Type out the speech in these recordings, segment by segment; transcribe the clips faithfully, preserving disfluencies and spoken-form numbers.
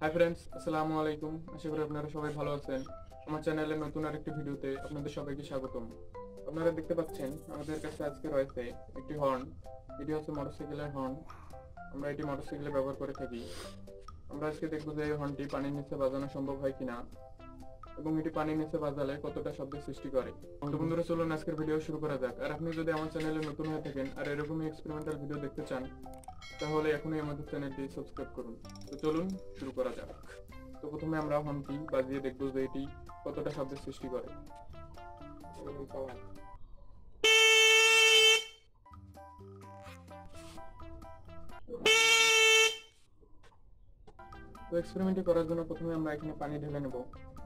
Hi friends, আসসালামু আলাইকুম। আশা করি আপনারা সবাই ভালো আছেন। আমার চ্যানেলের নতুন আরেকটি ভিডিওতে আপনাদের সবাইকে স্বাগতম। আপনারা দেখতে পাচ্ছেন আমাদের কাছে আজকে রয়েছে একটি হর্ন। এটি হচ্ছে মোটরসাইকেলের হর্ন। আমরা এটি মোটরসাইকেলে ব্যবহার করে থাকি। আমরা আজকে দেখব যে এই হর্নটি পানির নিচে বাজানো সম্ভব হয় কিনা এবং এটি পানির নিচে বাজালে কতটা শব্দের সৃষ্টি করে। তো বন্ধুরা, চলুন আজকের ভিডিও শুরু করা যাক। আর আপনি যদি আমার চ্যানেলে নতুন হয়ে থাকেন আর এরকমই এক্সপেরিমেন্টাল ভিডিও দেখতে চান, তাহলে এখনই আমাদের চ্যানেলটি সাবস্ক্রাইব করুন। তো চলুন শুরু করা যাক। তো প্রথমে আমরা হর্নটি বাজিয়ে দেখব যে এটি কতটা শব্দের সৃষ্টি করে। তো এক্সপেরিমেন্টটি করার জন্য প্রথমে আমরা এখানে পানি ঢেলে নেব।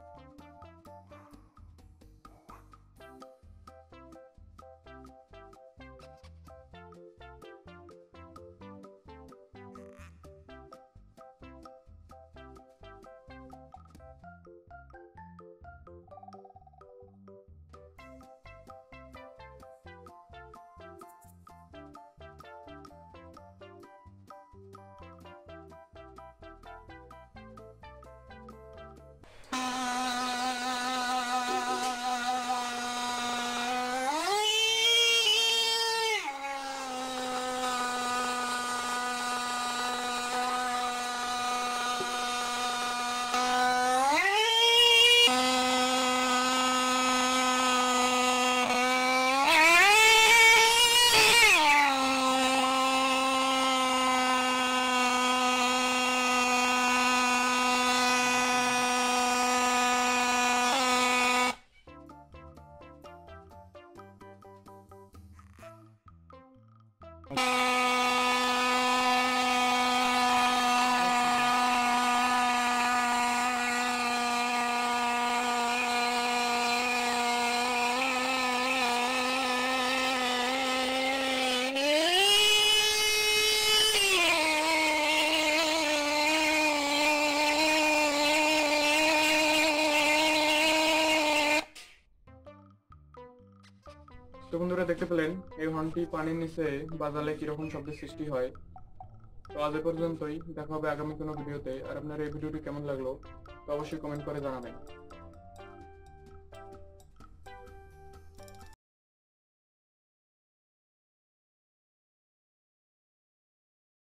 তো বন্ধুরা, দেখতে পেলেন এই হর্নটি পানির নিচে বাজালে কিরকম শব্দের সৃষ্টি হয়। তো আজ এ পর্যন্তই, দেখা হবে আগামী কোনো ভিডিওতে। আর আপনার এই ভিডিওটি কেমন লাগলো তো অবশ্যই কমেন্ট করে জানাবেন।